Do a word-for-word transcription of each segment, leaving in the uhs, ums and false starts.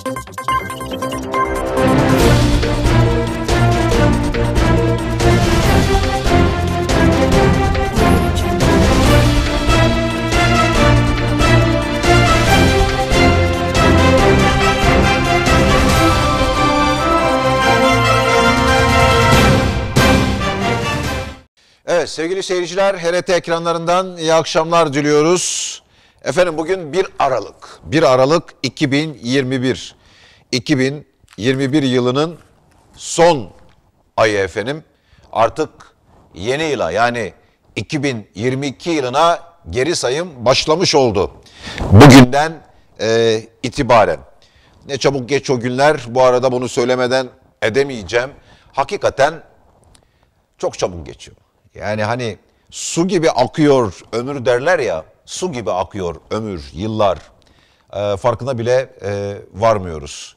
Evet sevgili seyirciler, H R T ekranlarından iyi akşamlar diliyoruz. Efendim bugün bir Aralık. bir Aralık iki bin yirmi bir. iki bin yirmi bir yılının son ayı efendim. Artık yeni yıla yani iki bin yirmi iki yılına geri sayım başlamış oldu. Bugünden e, itibaren. Ne çabuk geç o günler. Bu arada bunu söylemeden edemeyeceğim. Hakikaten çok çabuk geçiyor. Yani hani su gibi akıyor ömür derler ya, su gibi akıyor ömür, yıllar. E, farkına bile e, varmıyoruz.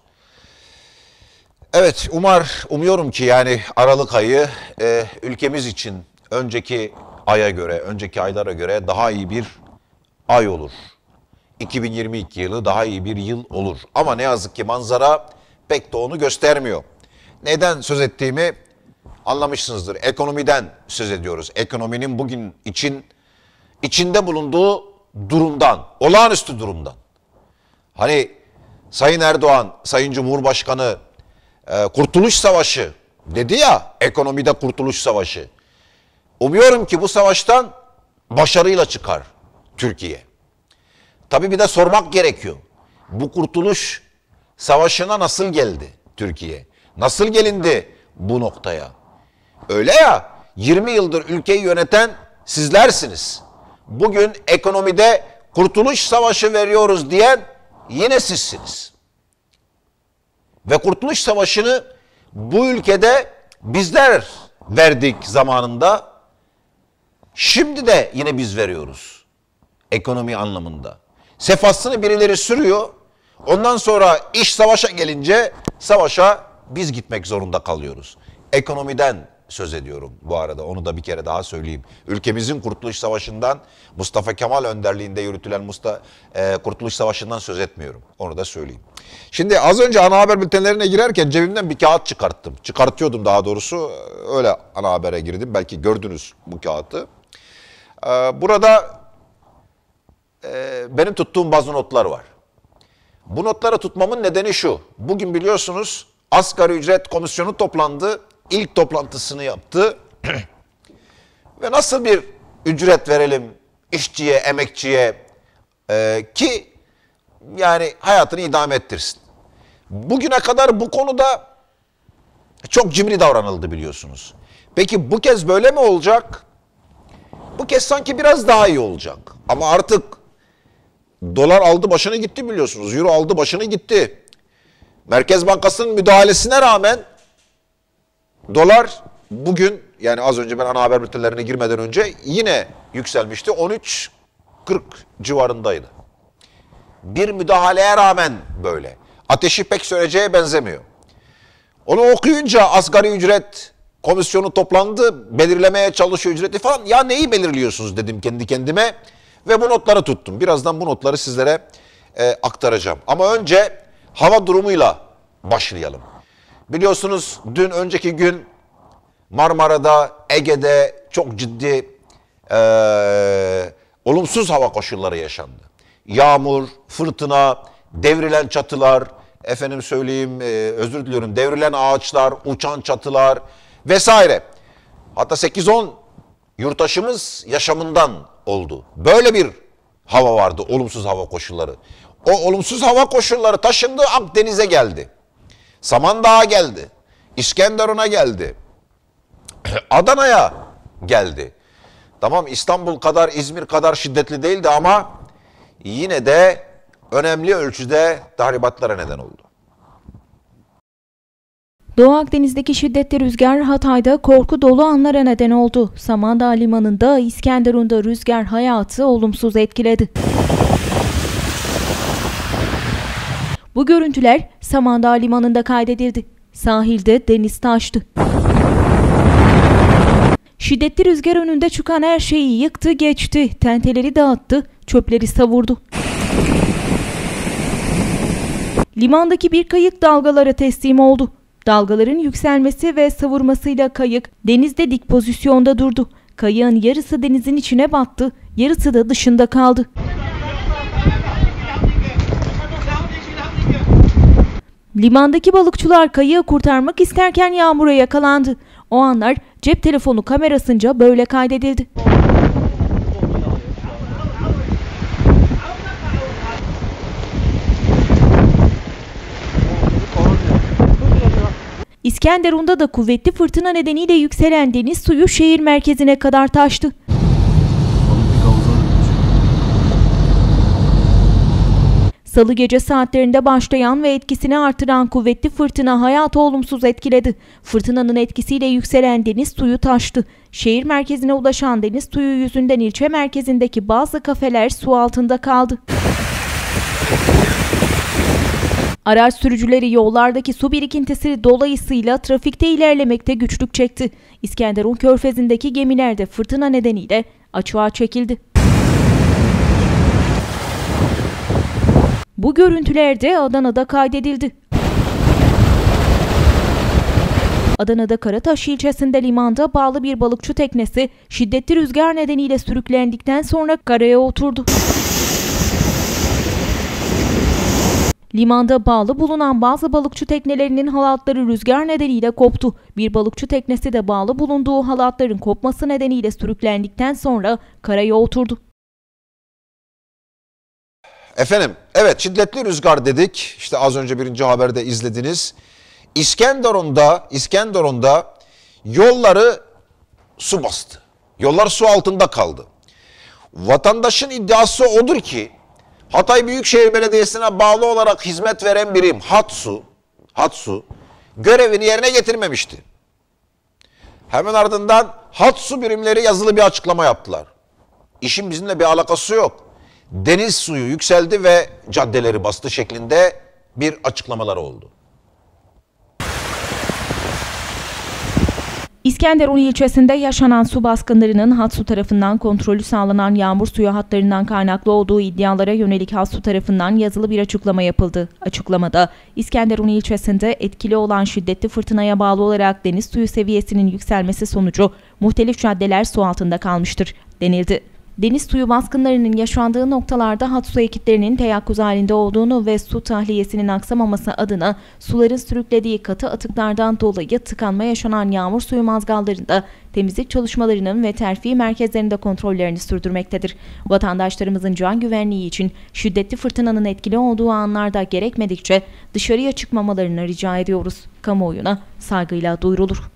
Evet, umar, umuyorum ki yani Aralık ayı e, ülkemiz için önceki aya göre, önceki aylara göre daha iyi bir ay olur. iki bin yirmi iki yılı daha iyi bir yıl olur. Ama ne yazık ki manzara pek de onu göstermiyor. Neden söz ettiğimi anlamışsınızdır. Ekonomiden söz ediyoruz. Ekonominin bugün için içinde bulunduğu durumdan, olağanüstü durumdan. Hani Sayın Erdoğan, Sayın Cumhurbaşkanı e, Kurtuluş Savaşı dedi ya, ekonomide Kurtuluş Savaşı. Umuyorum ki bu savaştan başarıyla çıkar Türkiye. Tabii bir de sormak gerekiyor. Bu Kurtuluş Savaşı'na nasıl geldi Türkiye? Nasıl gelindi bu noktaya? Öyle ya, yirmi yıldır ülkeyi yöneten sizlersiniz. Bugün ekonomide Kurtuluş Savaşı veriyoruz diyen yine sizsiniz. Ve Kurtuluş Savaşı'nı bu ülkede bizler verdik zamanında. Şimdi de yine biz veriyoruz. Ekonomi anlamında. Sefasını birileri sürüyor. Ondan sonra iş savaşa gelince savaşa biz gitmek zorunda kalıyoruz. Ekonomiden söz ediyorum bu arada, onu da bir kere daha söyleyeyim. Ülkemizin Kurtuluş Savaşı'ndan, Mustafa Kemal önderliğinde yürütülen Musta, e, Kurtuluş Savaşı'ndan söz etmiyorum. Onu da söyleyeyim. Şimdi az önce ana haber bültenlerine girerken cebimden bir kağıt çıkarttım. Çıkartıyordum daha doğrusu. Öyle ana habere girdim. Belki gördünüz bu kağıdı. E, burada e, benim tuttuğum bazı notlar var. Bu notları tutmamın nedeni şu. Bugün biliyorsunuz Asgari Ücret Komisyonu toplandı. İlk toplantısını yaptı. Ve nasıl bir ücret verelim işçiye, emekçiye e, ki yani hayatını idame ettirsin. Bugüne kadar bu konuda çok cimri davranıldı biliyorsunuz. Peki bu kez böyle mi olacak? Bu kez sanki biraz daha iyi olacak. Ama artık dolar aldı başını gitti biliyorsunuz. Euro aldı başını gitti. Merkez Bankası'nın müdahalesine rağmen dolar bugün, yani az önce ben ana haber bültenlerine girmeden önce yine yükselmişti. on üç kırk civarındaydı. Bir müdahaleye rağmen böyle. Ateşi pek söneceğe benzemiyor. Onu okuyunca asgari ücret komisyonu toplandı, belirlemeye çalışıyor ücreti falan. Ya neyi belirliyorsunuz dedim kendi kendime ve bu notları tuttum. Birazdan bu notları sizlere e, aktaracağım. Ama önce hava durumuyla başlayalım. Biliyorsunuz dün önceki gün Marmara'da, Ege'de çok ciddi e, olumsuz hava koşulları yaşandı. Yağmur, fırtına, devrilen çatılar, efendim söyleyeyim, e, özür diliyorum, devrilen ağaçlar, uçan çatılar vesaire. Hatta sekiz on yurttaşımız yaşamından oldu. Böyle bir hava vardı, olumsuz hava koşulları. O olumsuz hava koşulları taşındı, Akdeniz'e geldi. Samandağ'a geldi. İskenderun'a geldi. Adana'ya geldi. Tamam, İstanbul kadar, İzmir kadar şiddetli değildi ama yine de önemli ölçüde tahribatlara neden oldu. Doğu Akdeniz'deki şiddetli rüzgar Hatay'da korku dolu anlara neden oldu. Samandağ Limanı'nda, İskenderun'da rüzgar hayatı olumsuz etkiledi. Bu görüntüler Samandağ Limanı'nda kaydedildi. Sahilde deniz taştı. Şiddetli rüzgar önünde çıkan her şeyi yıktı geçti. Tenteleri dağıttı, çöpleri savurdu. Limandaki bir kayık dalgalara teslim oldu. Dalgaların yükselmesi ve savurmasıyla kayık denizde dik pozisyonda durdu. Kayığın yarısı denizin içine battı, yarısı da dışında kaldı. Limandaki balıkçılar kayığı kurtarmak isterken yağmura yakalandı. O anlar cep telefonu kamerasınca böyle kaydedildi. İskenderun'da da kuvvetli fırtına nedeniyle yükselen deniz suyu şehir merkezine kadar taştı. Salı gece saatlerinde başlayan ve etkisini artıran kuvvetli fırtına hayatı olumsuz etkiledi. Fırtınanın etkisiyle yükselen deniz suyu taştı. Şehir merkezine ulaşan deniz suyu yüzünden ilçe merkezindeki bazı kafeler su altında kaldı. Araç sürücüleri yollardaki su birikintisi dolayısıyla trafikte ilerlemekte güçlük çekti. İskenderun Körfezi'ndeki gemiler de fırtına nedeniyle açığa çekildi. Bu görüntüler de Adana'da kaydedildi. Adana'da Karataş ilçesinde limanda bağlı bir balıkçı teknesi şiddetli rüzgar nedeniyle sürüklendikten sonra karaya oturdu. Limanda bağlı bulunan bazı balıkçı teknelerinin halatları rüzgar nedeniyle koptu. Bir balıkçı teknesi de bağlı bulunduğu halatların kopması nedeniyle sürüklendikten sonra karaya oturdu. Efendim, evet şiddetli rüzgar dedik. İşte az önce birinci haberde izlediniz. İskenderun'da, İskenderun'da yolları su bastı. Yollar su altında kaldı. Vatandaşın iddiası odur ki Hatay Büyükşehir Belediyesi'ne bağlı olarak hizmet veren birim Hatsu, Hatsu görevini yerine getirmemişti. Hemen ardından Hatsu birimleri yazılı bir açıklama yaptılar. İşin bizimle bir alakası yok. Deniz suyu yükseldi ve caddeleri bastı şeklinde bir açıklamaları oldu. İskenderun ilçesinde yaşanan su baskınlarının Hatsu tarafından kontrolü sağlanan yağmur suyu hatlarından kaynaklı olduğu iddialara yönelik Hatsu tarafından yazılı bir açıklama yapıldı. Açıklamada İskenderun ilçesinde etkili olan şiddetli fırtınaya bağlı olarak deniz suyu seviyesinin yükselmesi sonucu muhtelif caddeler su altında kalmıştır denildi. Deniz suyu baskınlarının yaşandığı noktalarda Hatsu ekiplerinin teyakkuz halinde olduğunu ve su tahliyesinin aksamaması adına suların sürüklediği katı atıklardan dolayı tıkanma yaşanan yağmur suyu mazgallarında temizlik çalışmalarının ve terfi merkezlerinde kontrollerini sürdürmektedir. Vatandaşlarımızın can güvenliği için şiddetli fırtınanın etkili olduğu anlarda gerekmedikçe dışarıya çıkmamalarını rica ediyoruz. Kamuoyuna saygıyla duyurulur.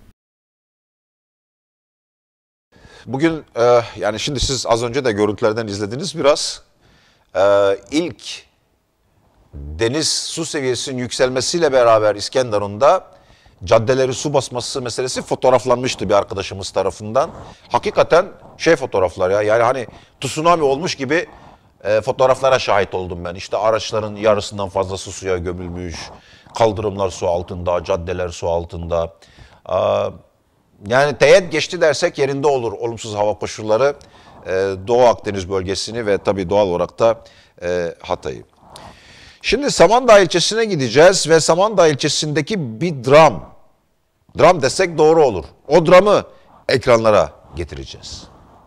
Bugün e, yani şimdi siz az önce de görüntülerden izlediniz biraz. E, ilk deniz su seviyesinin yükselmesiyle beraber İskenderun'da caddeleri su basması meselesi fotoğraflanmıştı bir arkadaşımız tarafından. Hakikaten şey fotoğraflar ya, yani hani tsunami olmuş gibi e, fotoğraflara şahit oldum ben. İşte araçların yarısından fazlası suya gömülmüş, kaldırımlar su altında, caddeler su altında. E, Yani teğet geçti dersek yerinde olur olumsuz hava koşulları e, Doğu Akdeniz bölgesini ve tabii doğal olarak da e, Hatay'ı. Şimdi Samandağ ilçesine gideceğiz ve Samandağ ilçesindeki bir dram, dram desek doğru olur. O dramı ekranlara getireceğiz.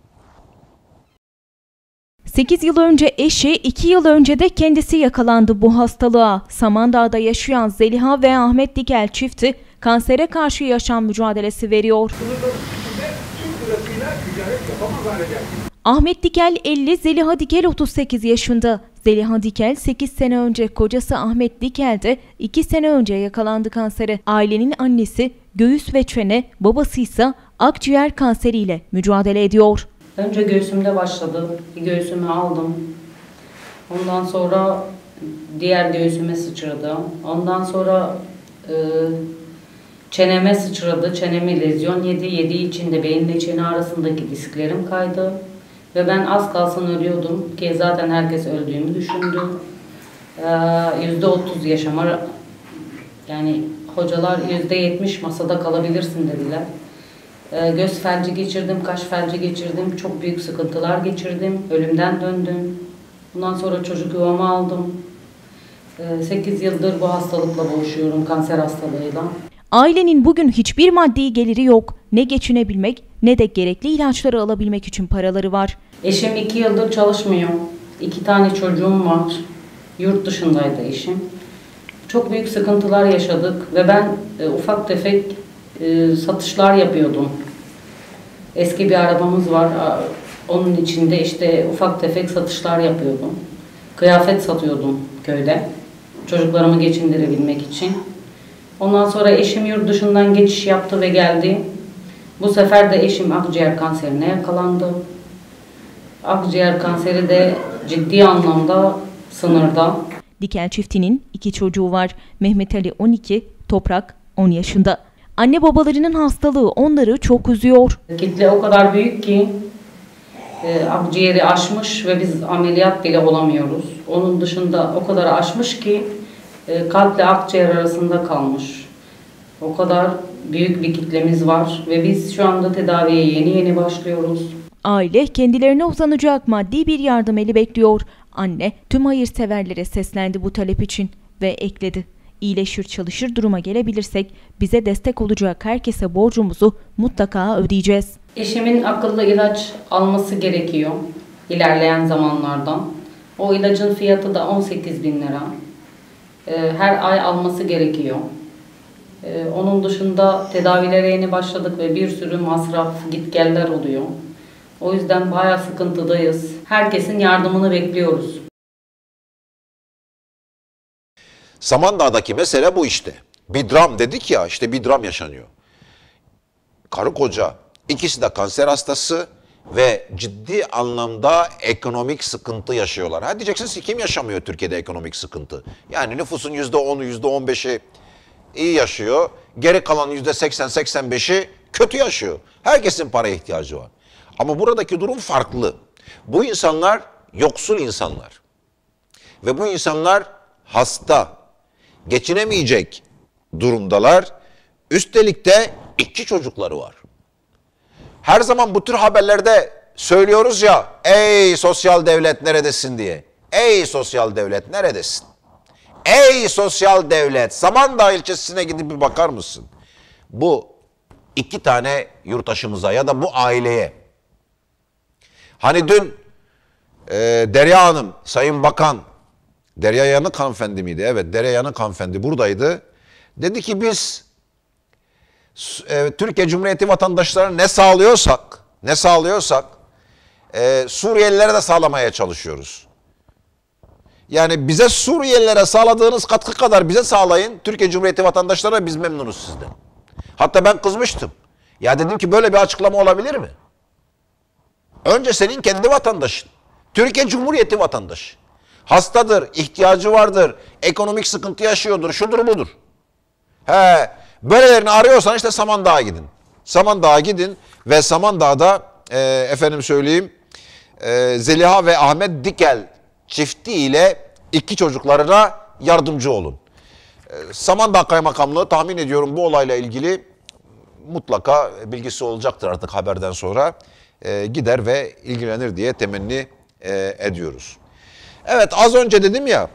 sekiz yıl önce eşi, iki yıl önce de kendisi yakalandı bu hastalığa. Samandağ'da yaşayan Zeliha ve Ahmet Dikel çifti kansere karşı yaşam mücadelesi veriyor. Ahmet Dikel elli, Zeliha Dikel otuz sekiz yaşında. Zeliha Dikel sekiz sene önce, kocası Ahmet Dikel de iki sene önce yakalandı kansere. Ailenin annesi göğüs ve çene, babası ise akciğer kanseriyle mücadele ediyor. Önce göğsümde başladı. Bir göğsümü aldım. Ondan sonra diğer göğsüme sıçradı. Ondan sonra e, çeneme sıçradı. Çeneme lezyon yedi. Yediği için de beyinle çene arasındaki disklerim kaydı. Ve ben az kalsın ölüyordum ki zaten herkes öldüğümü düşündü. Yüzde otuz yaşama, yani hocalar yüzde yetmiş masada kalabilirsin dediler. Göz felci geçirdim, kaş felci geçirdim, çok büyük sıkıntılar geçirdim, ölümden döndüm. Bundan sonra çocuk yuvamı aldım. sekiz yıldır bu hastalıkla boğuşuyorum, kanser hastalığıyla. Ailenin bugün hiçbir maddi geliri yok. Ne geçinebilmek ne de gerekli ilaçları alabilmek için paraları var. Eşim iki yıldır çalışmıyor. İki tane çocuğum var. Yurt dışındaydı eşim. Çok büyük sıkıntılar yaşadık ve ben e, ufak tefek e, satışlar yapıyordum. Eski bir arabamız var. Onun içinde işte ufak tefek satışlar yapıyordum. Kıyafet satıyordum köyde. Çocuklarımı geçindirebilmek için. Ondan sonra eşim yurt dışından geçiş yaptı ve geldi. Bu sefer de eşim akciğer kanserine yakalandı. Akciğer kanseri de ciddi anlamda sınırda. Dikel çiftinin iki çocuğu var. Mehmet Ali on iki, Toprak on yaşında. Anne babalarının hastalığı onları çok üzüyor. Kitle o kadar büyük ki e, akciğeri aşmış ve biz ameliyat bile olamıyoruz. Onun dışında o kadar aşmış ki e, kalple akciğer arasında kalmış. O kadar büyük bir kitlemiz var ve biz şu anda tedaviye yeni yeni başlıyoruz. Aile kendilerine uzanacak maddi bir yardım eli bekliyor. Anne tüm hayırseverlere seslendi bu talep için ve ekledi. İyileşir çalışır duruma gelebilirsek bize destek olacak herkese borcumuzu mutlaka ödeyeceğiz. Eşimin akıllı ilaç alması gerekiyor ilerleyen zamanlardan. O ilacın fiyatı da on sekiz bin lira. Her ay alması gerekiyor. Onun dışında tedavilere yeni başladık ve bir sürü masraf, gitgeller oluyor. O yüzden bayağı sıkıntıdayız. Herkesin yardımını bekliyoruz. Samandağ'daki mesele bu işte. Bir dram dedik ya, işte bir dram yaşanıyor. Karı koca, ikisi de kanser hastası ve ciddi anlamda ekonomik sıkıntı yaşıyorlar. Ha diyeceksiniz ki kim yaşamıyor Türkiye'de ekonomik sıkıntı? Yani nüfusun yüzde onu, yüzde on beşi iyi yaşıyor. Geri kalan yüzde seksen, seksen beşi kötü yaşıyor. Herkesin paraya ihtiyacı var. Ama buradaki durum farklı. Bu insanlar yoksul insanlar. Ve bu insanlar hasta, geçinemeyecek durumdalar. Üstelik de iki çocukları var. Her zaman bu tür haberlerde söylüyoruz ya, ey sosyal devlet neredesin diye. Ey sosyal devlet neredesin? Ey sosyal devlet, Samandağ ilçesine gidip bir bakar mısın? Bu iki tane yurttaşımıza ya da bu aileye. Hani dün e, Derya Hanım, Sayın Bakan, Derya Yanık hanımefendi miydi? Evet, Derya Yanık hanımefendi buradaydı. Dedi ki biz e, Türkiye Cumhuriyeti vatandaşlarına ne sağlıyorsak, ne sağlıyorsak e, Suriyelilere de sağlamaya çalışıyoruz. Yani bize Suriyelilere sağladığınız katkı kadar bize sağlayın. Türkiye Cumhuriyeti vatandaşlarına biz memnunuz sizden. Hatta ben kızmıştım. Ya dedim ki böyle bir açıklama olabilir mi? Önce senin kendi vatandaşın. Türkiye Cumhuriyeti vatandaşı. Hastadır, ihtiyacı vardır, ekonomik sıkıntı yaşıyordur, şudur budur. He, böylelerini arıyorsan işte Samandağ'a gidin. Samandağ'a gidin ve Samandağ'da e, efendim söyleyeyim e, Zeliha ve Ahmet Dikel çifti ile iki çocuklarına yardımcı olun. E, Samandağ Kaymakamlığı tahmin ediyorum bu olayla ilgili mutlaka bilgisi olacaktır artık haberden sonra. E, gider ve ilgilenir diye temenni e, ediyoruz. Evet, az önce dedim ya,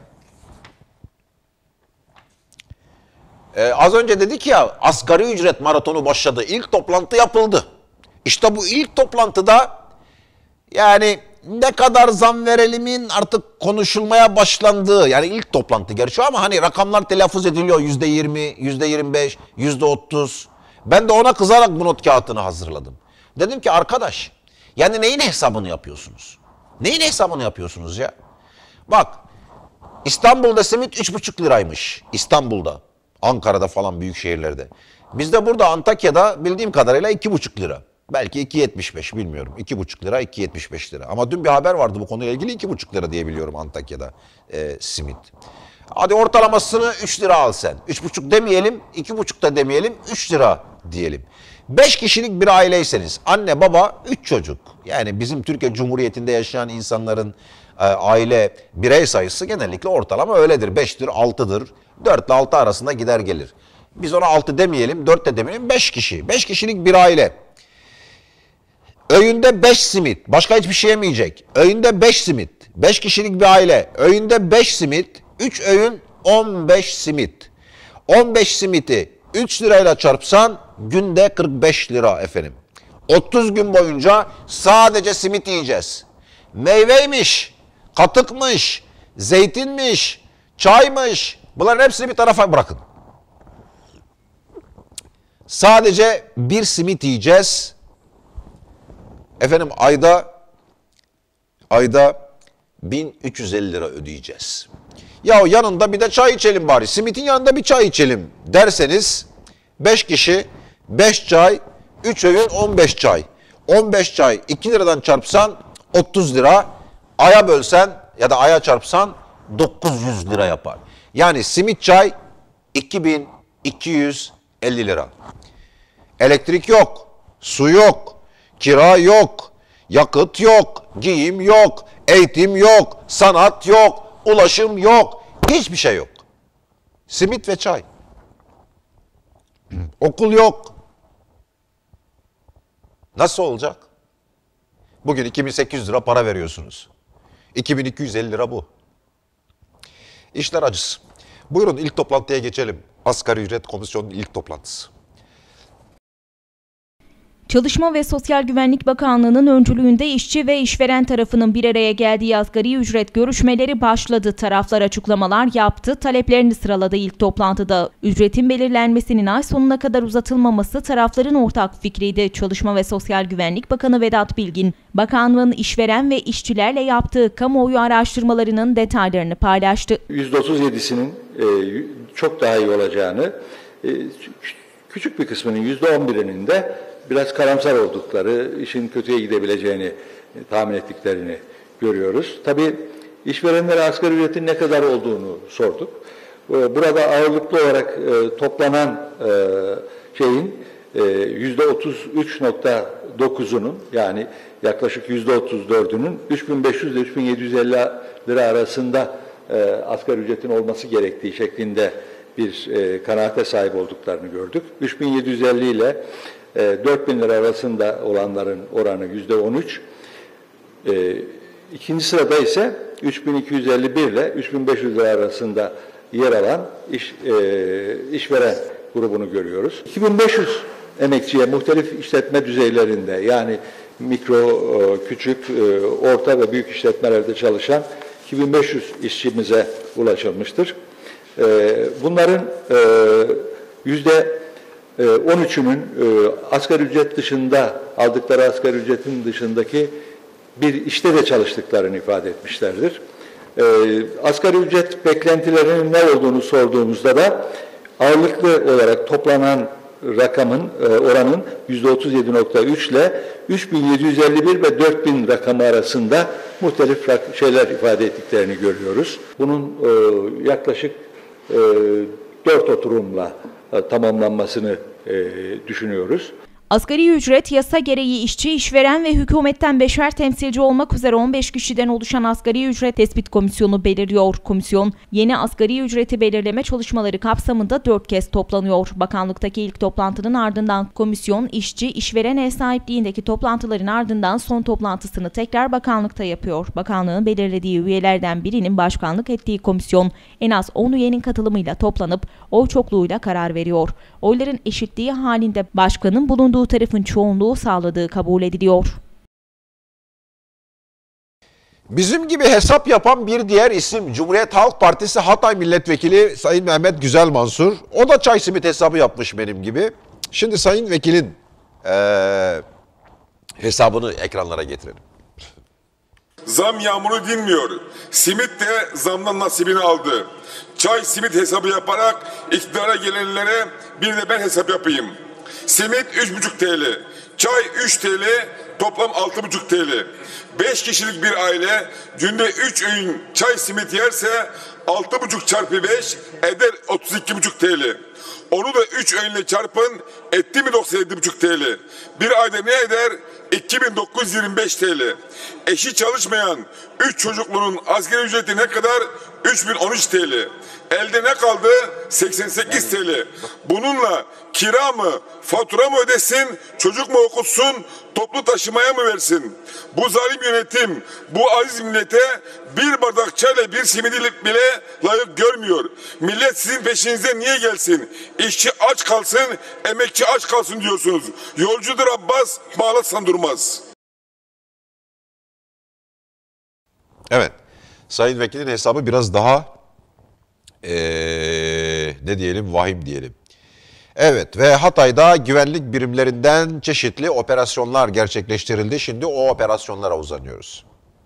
e, az önce dedik ya asgari ücret maratonu başladı. İlk toplantı yapıldı. İşte bu ilk toplantıda yani ne kadar zam verelimin artık konuşulmaya başlandığı, yani ilk toplantı gerçi ama hani rakamlar telaffuz ediliyor. Yüzde yirmi, yüzde yirmi beş, yüzde otuz. Ben de ona kızarak bu not kağıtını hazırladım. Dedim ki arkadaş, yani neyin hesabını yapıyorsunuz? Neyin hesabını yapıyorsunuz ya? Bak, İstanbul'da simit üç buçuk liraymış. İstanbul'da, Ankara'da falan büyük şehirlerde. Bizde burada Antakya'da bildiğim kadarıyla iki buçuk lira. Belki iki yetmiş beş bilmiyorum. iki buçuk lira, iki yetmiş beş lira. Ama dün bir haber vardı bu konuyla ilgili iki buçuk lira diye biliyorum Antakya'da e, simit. Hadi ortalamasını üç lira al sen. üç buçuk demeyelim, iki buçuk da demeyelim, üç lira diyelim. beş kişilik bir aileyseniz, anne baba üç çocuk. Yani bizim Türkiye Cumhuriyeti'nde yaşayan insanların e, aile birey sayısı genellikle ortalama öyledir. beştir, altıdır. dört ile altı arasında gider gelir. Biz ona altı demeyelim, dört de demeyelim, beş kişi. beş kişilik bir aile. Öğünde beş simit, başka hiçbir şey yemeyecek. Öğünde beş simit, beş kişilik bir aile. Öğünde beş simit, üç öğün on beş simit. on beş simiti üç lirayla çarpsan günde kırk beş lira efendim. otuz gün boyunca sadece simit yiyeceğiz. Meyveymiş, katıkmış, zeytinmiş, çaymış. Bunların hepsini bir tarafa bırakın. Sadece bir simit yiyeceğiz. Efendim ayda ayda bin üç yüz elli lira ödeyeceğiz. Ya yanında bir de çay içelim bari. Simitin yanında bir çay içelim derseniz beş kişi beş çay, üç öğün on beş çay. on beş çay iki liradan çarpsan otuz lira. Aya bölsen ya da aya çarpsan dokuz yüz lira yapar. Yani simit çay iki bin iki yüz elli lira. Elektrik yok, su yok, kira yok, yakıt yok, giyim yok, eğitim yok, sanat yok, ulaşım yok, hiçbir şey yok. Simit ve çay. Okul yok. Nasıl olacak? Bugün iki bin sekiz yüz lira para veriyorsunuz. iki bin iki yüz elli lira bu. İşler acısı. Buyurun ilk toplantıya geçelim. Asgari ücret komisyonunun ilk toplantısı. Çalışma ve Sosyal Güvenlik Bakanlığı'nın öncülüğünde işçi ve işveren tarafının bir araya geldiği asgari ücret görüşmeleri başladı. Taraflar açıklamalar yaptı, taleplerini sıraladı ilk toplantıda. Ücretin belirlenmesinin ay sonuna kadar uzatılmaması tarafların ortak fikriydi. Çalışma ve Sosyal Güvenlik Bakanı Vedat Bilgin, bakanlığın işveren ve işçilerle yaptığı kamuoyu araştırmalarının detaylarını paylaştı. yüzde otuz yedisinin çok daha iyi olacağını, küçük bir kısmının yüzde on birinin de biraz karamsar oldukları, işin kötüye gidebileceğini tahmin ettiklerini görüyoruz. Tabii işverenlere asgari ücretin ne kadar olduğunu sorduk. Burada ağırlıklı olarak toplanan şeyin yüzde otuz üç nokta dokuzunun yani yaklaşık yüzde otuz dördünün üç bin beş yüz ile üç bin yedi yüz elli lira arasında asgari ücretin olması gerektiği şeklinde bir kanaate sahip olduklarını gördük. üç bin yedi yüz elli ile dört bin lira arasında olanların oranı yüzde on üç. İkinci sırada ise üç bin iki yüz elli bir ile üç bin beş yüz lira arasında yer alan iş, e, işveren grubunu görüyoruz. iki bin beş yüz emekçiye muhtelif işletme düzeylerinde yani mikro, küçük, orta ve büyük işletmelerde çalışan iki bin beş yüz işçimize ulaşılmıştır. Bunların yüzde on üçünün asgari ücret dışında, aldıkları asgari ücretin dışındaki bir işte de çalıştıklarını ifade etmişlerdir. Asgari ücret beklentilerinin ne olduğunu sorduğumuzda da ağırlıklı olarak toplanan rakamın, oranın yüzde otuz yedi nokta üç ile üç bin yedi yüz elli bir ve dört bin rakamı arasında muhtelif şeyler ifade ettiklerini görüyoruz. Bunun yaklaşık dört oturumla tamamlanmasını düşünüyoruz. Asgari ücret yasa gereği işçi, işveren ve hükümetten beşer temsilci olmak üzere on beş kişiden oluşan Asgari Ücret Tespit Komisyonu belirliyor. Komisyon, yeni asgari ücreti belirleme çalışmaları kapsamında dört kez toplanıyor. Bakanlıktaki ilk toplantının ardından komisyon, işçi, işveren ev sahipliğindeki toplantıların ardından son toplantısını tekrar bakanlıkta yapıyor. Bakanlığın belirlediği üyelerden birinin başkanlık ettiği komisyon, en az on üyenin katılımıyla toplanıp oy çokluğuyla karar veriyor. Oyların eşitliği halinde başkanın bulunduğu tarafın çoğunluğu sağladığı kabul ediliyor. Bizim gibi hesap yapan bir diğer isim Cumhuriyet Halk Partisi Hatay Milletvekili Sayın Mehmet Güzelmansur. O da çay simit hesabı yapmış benim gibi. Şimdi Sayın Vekilin ee, hesabını ekranlara getirelim. Zam yağmuru dinmiyor. Simit de zamdan nasibini aldı. Çay simit hesabı yaparak iktidara gelenlere bir de ben hesap yapayım. Simit üç buçuk TL, çay üç TL, toplam altı buçuk TL. beş kişilik bir aile günde üç öğün çay simit yerse altı buçuk çarpı beş eder otuz iki buçuk TL. Onu da üç öğünle çarpın, etti mi doksan yedi buçuk T L. Bir ayda ne eder? iki bin dokuz yüz yirmi beş T L. Eşi çalışmayan üç çocuklunun asgari ücreti ne kadar? üç bin on üç T L. Elde ne kaldı? seksen sekiz T L. Bununla kira mı, fatura mı ödesin, çocuk mu okutsun, toplu taşımaya mı versin? Bu zalim yönetim, bu aziz millete bir bardak çayla bir simidi bile layık görmüyor. Millet sizin peşinize niye gelsin? İşçi aç kalsın, emekçi aç kalsın diyorsunuz. Yolcudur Abbas, bağlatsan durmaz. Evet. Sayın Vekilin hesabı biraz daha ee, ne diyelim, vahim diyelim. Evet, ve Hatay'da güvenlik birimlerinden çeşitli operasyonlar gerçekleştirildi. Şimdi o operasyonlara uzanıyoruz.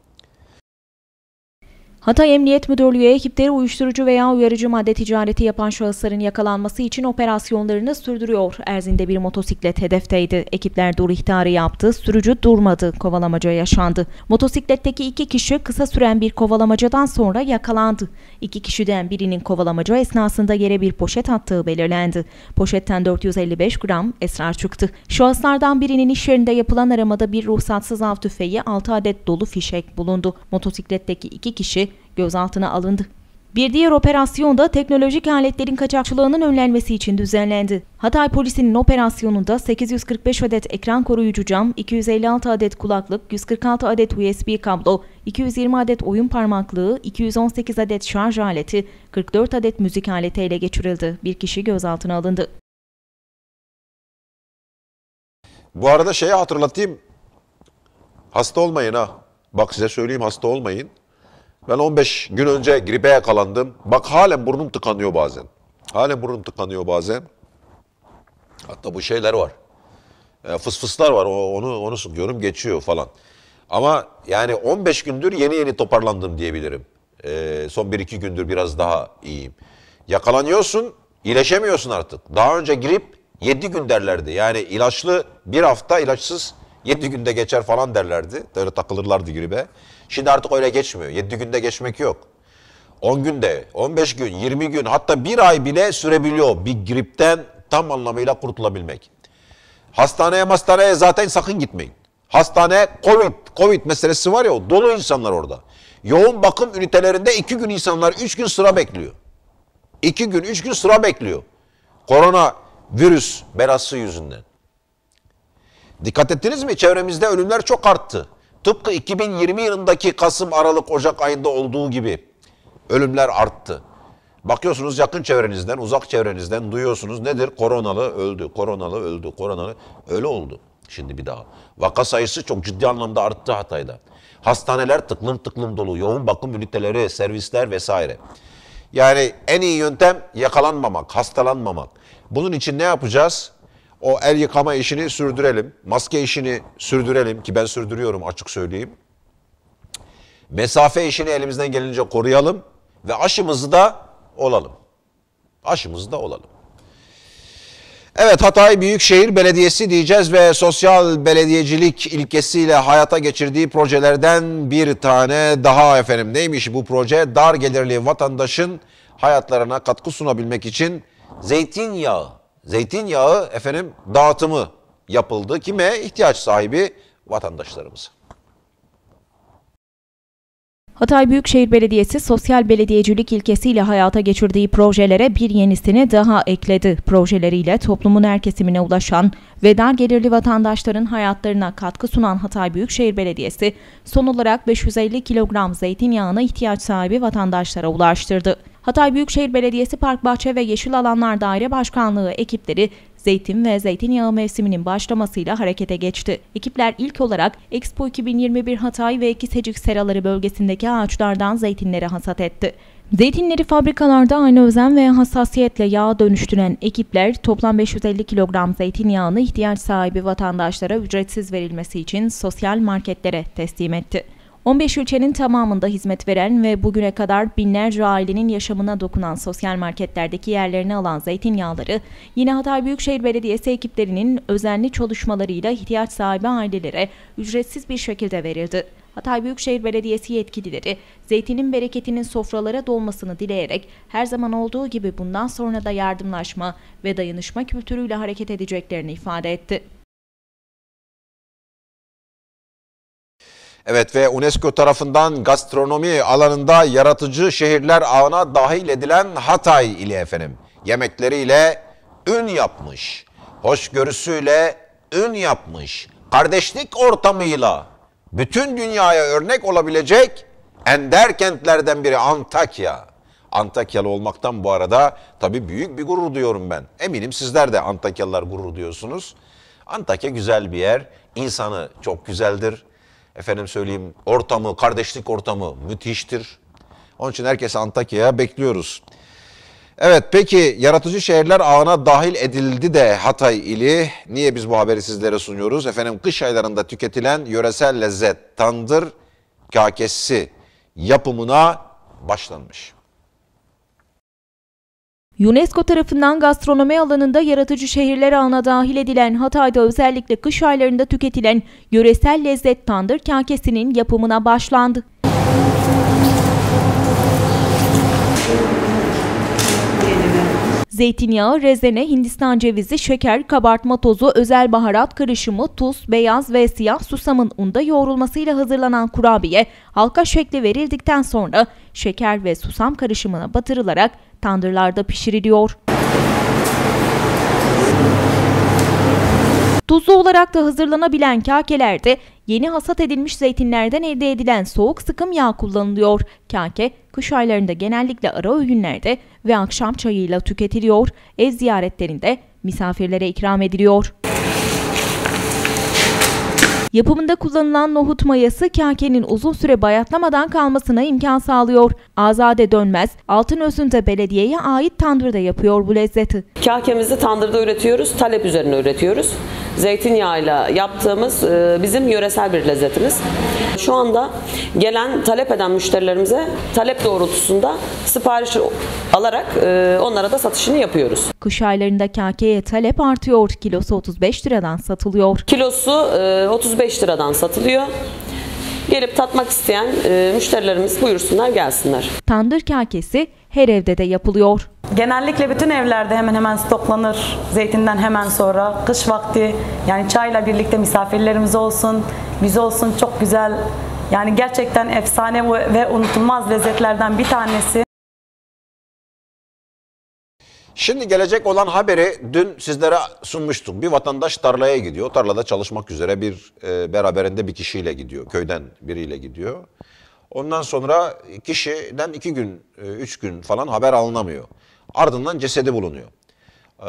Hatay Emniyet Müdürlüğü ekipleri uyuşturucu veya uyarıcı madde ticareti yapan şahısların yakalanması için operasyonlarını sürdürüyor. Erzin'de bir motosiklet hedefteydi. Ekipler dur ihtarı yaptı, sürücü durmadı, kovalamaca yaşandı. Motosikletteki iki kişi kısa süren bir kovalamacadan sonra yakalandı. İki kişiden birinin kovalamaca esnasında yere bir poşet attığı belirlendi. Poşetten dört yüz elli beş gram esrar çıktı. Şahıslardan birinin iş yerinde yapılan aramada bir ruhsatsız av tüfeği, altı adet dolu fişek bulundu. Motosikletteki iki kişi gözaltına alındı. Bir diğer operasyonda teknolojik aletlerin kaçakçılığının önlenmesi için düzenlendi. Hatay polisinin operasyonunda sekiz yüz kırk beş adet ekran koruyucu cam, iki yüz elli altı adet kulaklık, yüz kırk altı adet U S B kablo, iki yüz yirmi adet oyun parmaklığı, iki yüz on sekiz adet şarj aleti, kırk dört adet müzik aleti ele geçirildi. Bir kişi gözaltına alındı. Bu arada şeyi hatırlatayım. Hasta olmayın ha. Bak size söyleyeyim, hasta olmayın. Ben on beş gün önce gripe yakalandım. Bak halen burnum tıkanıyor bazen. Halen burnum tıkanıyor bazen. Hatta bu şeyler var. E, fısfıslar var. O, onu onu sıkıyorum, geçiyor falan. Ama yani on beş gündür yeni yeni toparlandım diyebilirim. E, son bir iki gündür biraz daha iyiyim. Yakalanıyorsun, iyileşemiyorsun artık. Daha önce grip yedi gün derlerdi. Yani ilaçlı bir hafta, ilaçsız yedi günde geçer falan derlerdi. Böyle takılırlardı gribe. Şimdi artık öyle geçmiyor. yedi günde geçmek yok. on günde, on beş gün, yirmi gün, hatta bir ay bile sürebiliyor bir gripten tam anlamıyla kurtulabilmek. Hastaneye hastaneye zaten sakın gitmeyin. Hastane Covid, Covid meselesi var ya, dolu insanlar orada. Yoğun bakım ünitelerinde iki gün insanlar üç gün sıra bekliyor. iki gün, üç gün sıra bekliyor. Korona virüs belası yüzünden. Dikkat ettiniz mi? Çevremizde ölümler çok arttı. Tıpkı iki bin yirmi yılındaki Kasım, Aralık, Ocak ayında olduğu gibi ölümler arttı. Bakıyorsunuz yakın çevrenizden, uzak çevrenizden duyuyorsunuz. Nedir? Koronalı öldü, koronalı öldü, koronalı. Öyle oldu şimdi bir daha. Vaka sayısı çok ciddi anlamda arttı Hatay'da. Hastaneler tıklım tıklım dolu. Yoğun bakım üniteleri, servisler vesaire. Yani en iyi yöntem yakalanmamak, hastalanmamak. Bunun için ne yapacağız? O el yıkama işini sürdürelim. Maske işini sürdürelim ki ben sürdürüyorum, açık söyleyeyim. Mesafe işini elimizden gelince koruyalım ve aşımızı da olalım. Aşımızı da olalım. Evet, Hatay Büyükşehir Belediyesi diyeceğiz ve sosyal belediyecilik ilkesiyle hayata geçirdiği projelerden bir tane daha efendim. Neymiş bu proje? Dar gelirli vatandaşın hayatlarına katkı sunabilmek için zeytinyağı, zeytinyağı efendim dağıtımı yapıldı. Kime? İhtiyaç sahibi vatandaşlarımız. Hatay Büyükşehir Belediyesi sosyal belediyecilik ilkesiyle hayata geçirdiği projelere bir yenisini daha ekledi. Projeleriyle toplumun her kesimine ulaşan ve dar gelirli vatandaşların hayatlarına katkı sunan Hatay Büyükşehir Belediyesi son olarak beş yüz elli kilogram zeytinyağını ihtiyaç sahibi vatandaşlara ulaştırdı. Hatay Büyükşehir Belediyesi Park, Bahçe ve Yeşil Alanlar Daire Başkanlığı ekipleri zeytin ve zeytinyağı mevsiminin başlamasıyla harekete geçti. Ekipler ilk olarak Expo iki bin yirmi bir Hatay ve Kisecik Seraları bölgesindeki ağaçlardan zeytinleri hasat etti. Zeytinleri fabrikalarda aynı özen ve hassasiyetle yağa dönüştüren ekipler toplam beş yüz elli kilogram zeytinyağını ihtiyaç sahibi vatandaşlara ücretsiz verilmesi için sosyal marketlere teslim etti. on beş ilçenin tamamında hizmet veren ve bugüne kadar binlerce ailenin yaşamına dokunan sosyal marketlerdeki yerlerini alan zeytinyağları yine Hatay Büyükşehir Belediyesi ekiplerinin özenli çalışmalarıyla ihtiyaç sahibi ailelere ücretsiz bir şekilde verildi. Hatay Büyükşehir Belediyesi yetkilileri zeytinin bereketinin sofralara dolmasını dileyerek her zaman olduğu gibi bundan sonra da yardımlaşma ve dayanışma kültürüyle hareket edeceklerini ifade etti. Evet ve UNESCO tarafından gastronomi alanında yaratıcı şehirler ağına dahil edilen Hatay ili efendim. Yemekleriyle ün yapmış, hoşgörüsüyle ün yapmış, kardeşlik ortamıyla bütün dünyaya örnek olabilecek ender kentlerden biri Antakya. Antakyalı olmaktan bu arada tabii büyük bir gurur duyuyorum ben. Eminim sizler de Antakyalılar gurur duyuyorsunuz. Antakya güzel bir yer, insanı çok güzeldir. Efendim söyleyeyim, ortamı, kardeşlik ortamı müthiştir. Onun için herkese Antakya'ya bekliyoruz. Evet, peki yaratıcı şehirler ağına dahil edildi de Hatay ili. Niye biz bu haberi sizlere sunuyoruz? Efendim kış aylarında tüketilen yöresel lezzet tandır kakesi yapımına başlanmış. UNESCO tarafından gastronomi alanında yaratıcı şehirler ağına dahil edilen Hatay'da özellikle kış aylarında tüketilen yöresel lezzet tandır kakesinin yapımına başlandı. Zeytinyağı, rezene, Hindistan cevizi, şeker, kabartma tozu, özel baharat karışımı, tuz, beyaz ve siyah susamın unda yoğrulmasıyla hazırlanan kurabiye halka şekli verildikten sonra şeker ve susam karışımına batırılarak tandırlarda pişiriliyor. Tuzlu olarak da hazırlanabilen kakelerde yeni hasat edilmiş zeytinlerden elde edilen soğuk sıkım yağ kullanılıyor. Kake, kış aylarında genellikle ara öğünlerde ve akşam çayıyla tüketiliyor. Ev ziyaretlerinde misafirlere ikram ediliyor. Yapımında kullanılan nohut mayası kakenin uzun süre bayatlamadan kalmasına imkan sağlıyor. Azade Dönmez, Altınözü'nde belediyeye ait tandırda yapıyor bu lezzeti. Kakemizi tandırda üretiyoruz, talep üzerine üretiyoruz. Zeytinyağıyla yaptığımız bizim yöresel bir lezzetimiz. Şu anda gelen, talep eden müşterilerimize talep doğrultusunda sipariş alarak onlara da satışını yapıyoruz. Kış aylarında kakeye talep artıyor. Kilosu otuz beş liradan satılıyor. Kilosu otuz beş liradan satılıyor. Gelip tatmak isteyen müşterilerimiz buyursunlar, gelsinler. Tandır kakesi her evde de yapılıyor. Genellikle bütün evlerde hemen hemen stoklanır. Zeytinden hemen sonra kış vakti, yani çayla birlikte misafirlerimiz olsun, biz olsun, çok güzel. Yani gerçekten efsane ve unutulmaz lezzetlerden bir tanesi. Şimdi gelecek olan haberi dün sizlere sunmuştuk. Bir vatandaş tarlaya gidiyor. Tarlada çalışmak üzere bir e, beraberinde bir kişiyle gidiyor. Köyden biriyle gidiyor. Ondan sonra kişiden iki gün, e, üç gün falan haber alınamıyor. Ardından cesedi bulunuyor. Ee,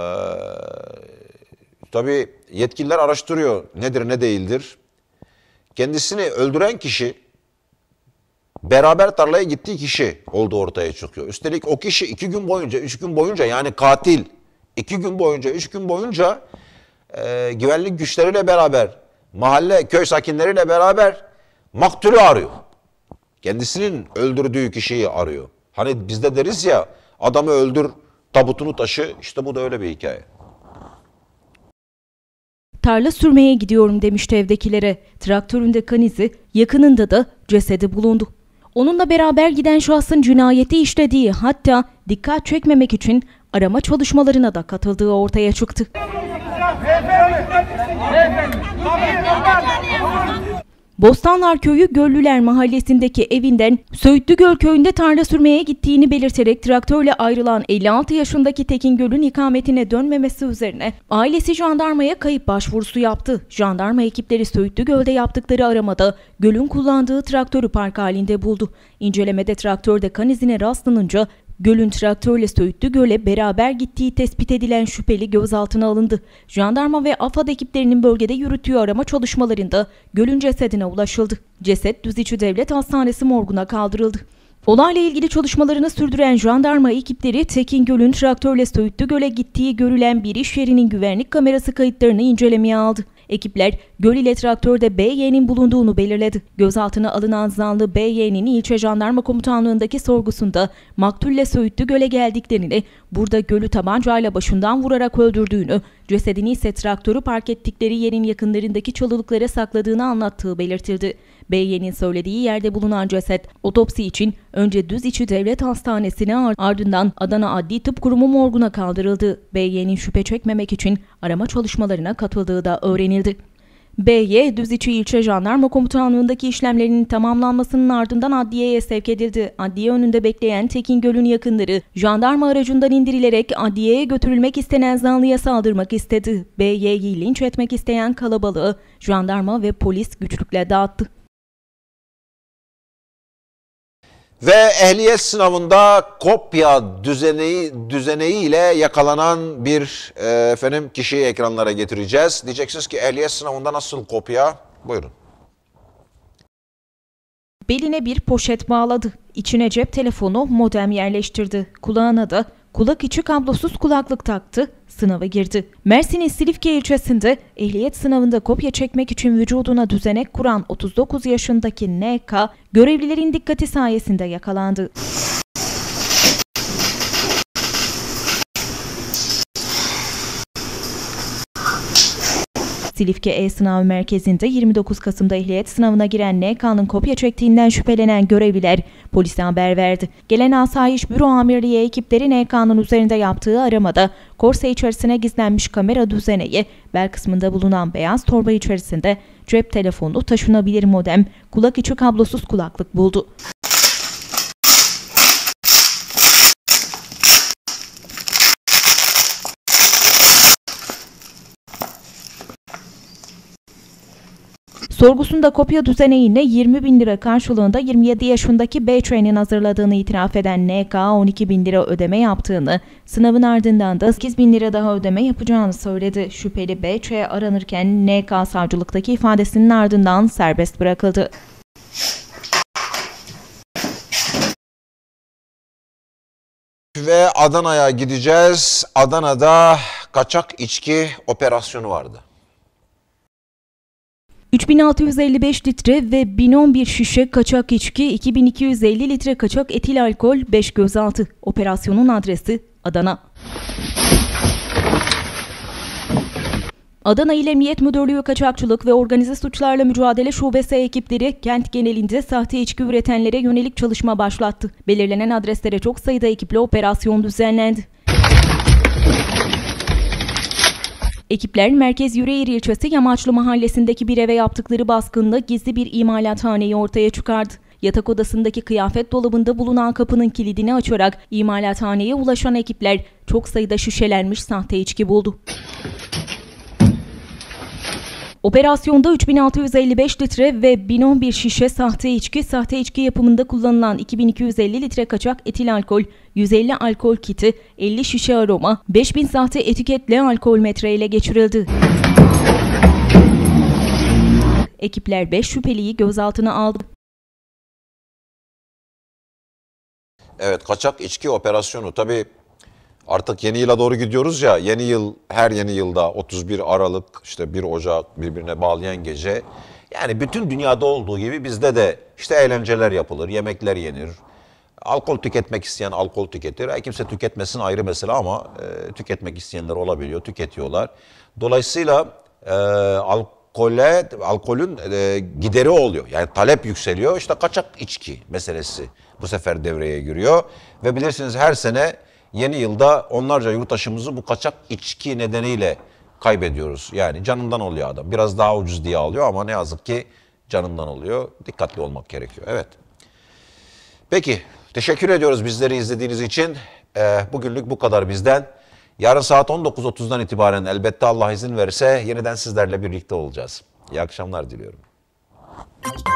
tabii yetkililer araştırıyor. Nedir ne değildir. Kendisini öldüren kişi beraber tarlaya gittiği kişi olduğu ortaya çıkıyor. Üstelik o kişi iki gün boyunca, üç gün boyunca, yani katil iki gün boyunca, üç gün boyunca e, güvenlik güçleriyle beraber, mahalle, köy sakinleriyle beraber maktulü arıyor. Kendisinin öldürdüğü kişiyi arıyor. Hani bizde deriz ya, adamı öldür, tabutunu taşı. İşte bu da öyle bir hikaye. Tarla sürmeye gidiyorum demişti evdekilere. Traktöründe kan izi, yakınında da cesedi bulundu. Onunla beraber giden şahsın cinayeti işlediği, hatta dikkat çekmemek için arama çalışmalarına da katıldığı ortaya çıktı. Bostanlar Köyü Göllüler Mahallesi'ndeki evinden Söğütlügöl köyünde tarla sürmeye gittiğini belirterek traktörle ayrılan elli altı yaşındaki Tekin Göl'ün ikametine dönmemesi üzerine ailesi jandarmaya kayıp başvurusu yaptı. Jandarma ekipleri Söğütlügöl'de yaptıkları aramada Göl'ün kullandığı traktörü park halinde buldu. İncelemede traktörde kan izine rastlanınca Göl'ün traktörle Söğütlügöl'e beraber gittiği tespit edilen şüpheli gözaltına alındı. Jandarma ve AFAD ekiplerinin bölgede yürüttüğü arama çalışmalarında Göl'ün cesedine ulaşıldı. Ceset Düzici Devlet Hastanesi morguna kaldırıldı. Olayla ilgili çalışmalarını sürdüren jandarma ekipleri Tekin Göl'ün traktörle Söğütlügöl'e gittiği görülen bir iş yerinin güvenlik kamerası kayıtlarını incelemeye aldı. Ekipler Göl ile traktörde B Y'nin bulunduğunu belirledi. Gözaltına alınan zanlı B Y'nin ilçe jandarma komutanlığındaki sorgusunda maktulle Söğütlügöl'e geldiklerini, burada Göl'ü tabancayla başından vurarak öldürdüğünü, cesedini ise traktörü park ettikleri yerin yakınlarındaki çalılıklara sakladığını anlattığı belirtildi. B Y'nin söylediği yerde bulunan ceset otopsi için önce Düziçi Devlet Hastanesi'ne ardından Adana Adli Tıp Kurumu morguna kaldırıldı. B Y'nin şüphe çekmemek için arama çalışmalarına katıldığı da öğrenildi. B Y, Düziçi İlçe Jandarma Komutanlığı'ndaki işlemlerinin tamamlanmasının ardından adliyeye sevk edildi. Adliye önünde bekleyen Tekin Göl'ün yakınları, jandarma aracından indirilerek adliyeye götürülmek istenen zanlıya saldırmak istedi. B Y'yi linç etmek isteyen kalabalığı jandarma ve polis güçlükle dağıttı. Ve ehliyet sınavında kopya düzeneği, düzeneğiyle yakalanan bir e, efendim kişiyi ekranlara getireceğiz. Diyeceksiniz ki ehliyet sınavında nasıl kopya? Buyurun. Beline bir poşet bağladı. İçine cep telefonu, modem yerleştirdi. Kulağına da kulak içi kablosuz kulaklık taktı. Sınava girdi. Mersin'in Silifke ilçesinde ehliyet sınavında kopya çekmek için vücuduna düzenek kuran otuz dokuz yaşındaki N K, görevlilerin dikkati sayesinde yakalandı. Silifke E-Sınav Merkezi'nde yirmi dokuz Kasım'da ehliyet sınavına giren N K'nın kopya çektiğinden şüphelenen görevliler polise haber verdi. Gelen Asayiş Büro Amirliği ekipleri N K'nın üzerinde yaptığı aramada korse içerisine gizlenmiş kamera düzeneği, bel kısmında bulunan beyaz torba içerisinde cep telefonu, taşınabilir modem, kulak içi kablosuz kulaklık buldu. Sorgusunda kopya düzeneğine yirmi bin lira karşılığında yirmi yedi yaşındaki B-Train'in hazırladığını itiraf eden N K, on iki bin lira ödeme yaptığını, sınavın ardından da sekiz bin lira daha ödeme yapacağını söyledi. Şüpheli B-Train aranırken N K savcılıktaki ifadesinin ardından serbest bırakıldı. Ve Adana'ya gideceğiz. Adana'da kaçak içki operasyonu vardı. üç bin altı yüz elli beş litre ve bin on bir şişe kaçak içki, iki bin iki yüz elli litre kaçak etil alkol, beş gözaltı. Operasyonun adresi Adana. Adana İl Emniyet Müdürlüğü Kaçakçılık ve Organize Suçlarla Mücadele Şubesi ekipleri kent genelinde sahte içki üretenlere yönelik çalışma başlattı. Belirlenen adreslere çok sayıda ekiple operasyon düzenlendi. Ekipler Merkez Yüreğir ilçesi Yamaçlı mahallesindeki bir eve yaptıkları baskında gizli bir imalathaneyi ortaya çıkardı. Yatak odasındaki kıyafet dolabında bulunan kapının kilidini açarak imalathaneye ulaşan ekipler çok sayıda şişelenmiş sahte içki buldu. Operasyonda üç bin altı yüz elli beş litre ve bin on bir şişe sahte içki, sahte içki yapımında kullanılan iki bin iki yüz elli litre kaçak etil alkol, yüz elli alkol kiti, elli şişe aroma, beş bin sahte etiketli alkol metre ile geçirildi. Ekipler beş şüpheliyi gözaltına aldı. Evet, kaçak içki operasyonu. Tabii artık yeni yıla doğru gidiyoruz ya, yeni yıl, her yeni yılda otuz bir Aralık, işte bir Ocak birbirine bağlayan gece. Yani bütün dünyada olduğu gibi bizde de işte eğlenceler yapılır, yemekler yenir. Alkol tüketmek isteyen alkol tüketir. E, kimse tüketmesin ayrı mesele ama e, tüketmek isteyenler olabiliyor, tüketiyorlar. Dolayısıyla e, alkole, alkolün e, gideri oluyor. Yani talep yükseliyor. İşte kaçak içki meselesi bu sefer devreye giriyor. Ve bilirsiniz her sene yeni yılda onlarca yurttaşımızı bu kaçak içki nedeniyle kaybediyoruz. Yani canından oluyor adam. Biraz daha ucuz diye alıyor ama ne yazık ki canından oluyor. Dikkatli olmak gerekiyor. Evet. Peki. Teşekkür ediyoruz bizleri izlediğiniz için. Ee, bugünlük bu kadar bizden. Yarın saat on dokuz otuzdan itibaren elbette Allah izin verirse yeniden sizlerle birlikte olacağız. İyi akşamlar diliyorum.